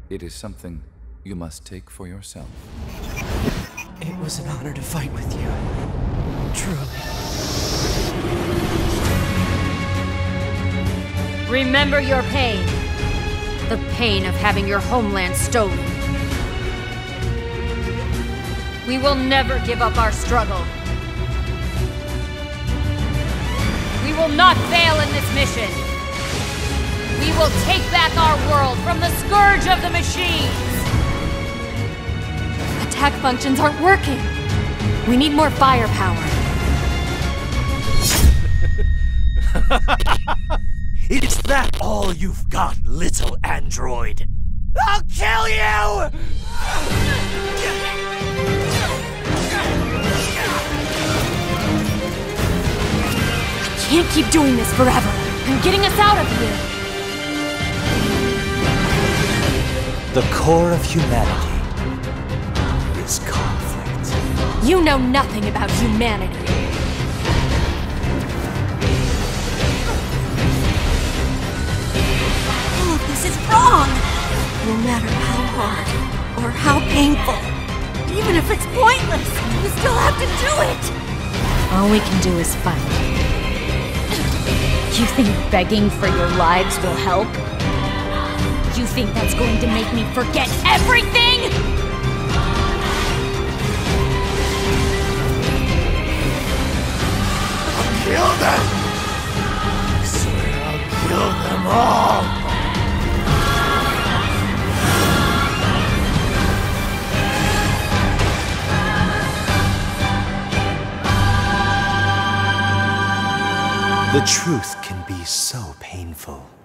It is something you must take for yourself. It was an honor to fight with you. Truly. Remember your pain. The pain of having your homeland stolen. We will never give up our struggle. We will not fail in this mission. We will take back our world from the scourge of the machines. Attack functions aren't working. We need more firepower. Is that all you've got, little android? I'll kill you! I can't keep doing this forever. I'm getting us out of here. The core of humanity is conflict. You know nothing about humanity. All of this is wrong. No matter how hard or how painful, even if it's pointless, you still have to do it. All we can do is fight. You think begging for your lives will help? You think that's going to make me forget everything? I'll kill them! I swear I'll kill them all! The truth can be so painful.